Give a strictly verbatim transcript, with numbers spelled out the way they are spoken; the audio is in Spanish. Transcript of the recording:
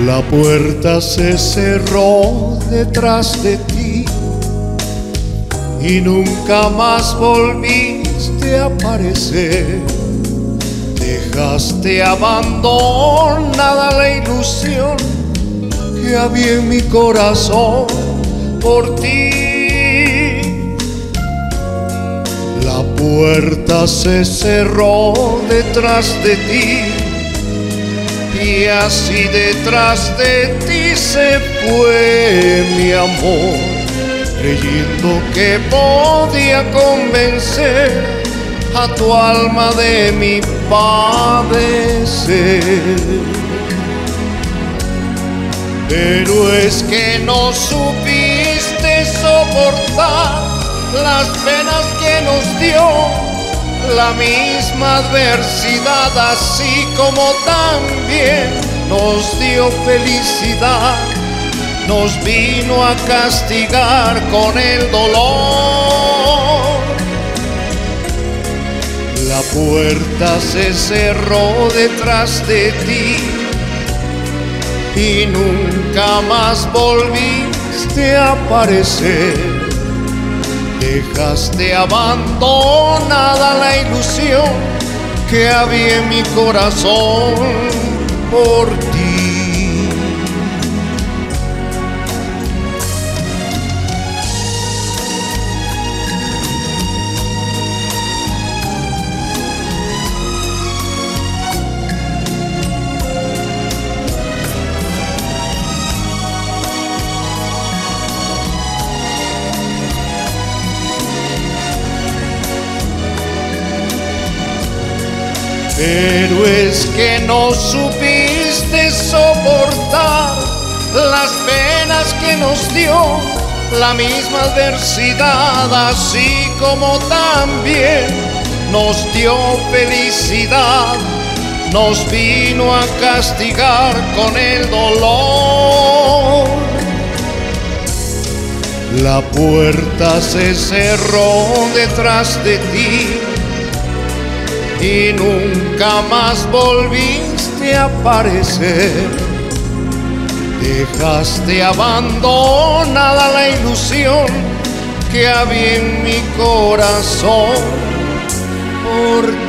La puerta se cerró detrás de ti y nunca más volviste a aparecer. Dejaste abandonada la ilusión que había en mi corazón por ti. La puerta se cerró detrás de ti y así detrás de ti se fue mi amor, creyendo que podía convencer a tu alma de mi padecer. Pero es que no supiste soportar las penas que nos dio la misma adversidad, así como también nos dio felicidad, nos vino a castigar con el dolor. La puerta se cerró detrás de ti y nunca más volviste a aparecer. Dejaste abandonada la ilusión que había en mi corazón por ti. Pero es que no supiste soportar las penas que nos dio la misma adversidad, así como también nos dio felicidad, nos vino a castigar con el dolor. La puerta se cerró detrás de ti y nunca más volviste a aparecer. Dejaste abandonada la ilusión que había en mi corazón por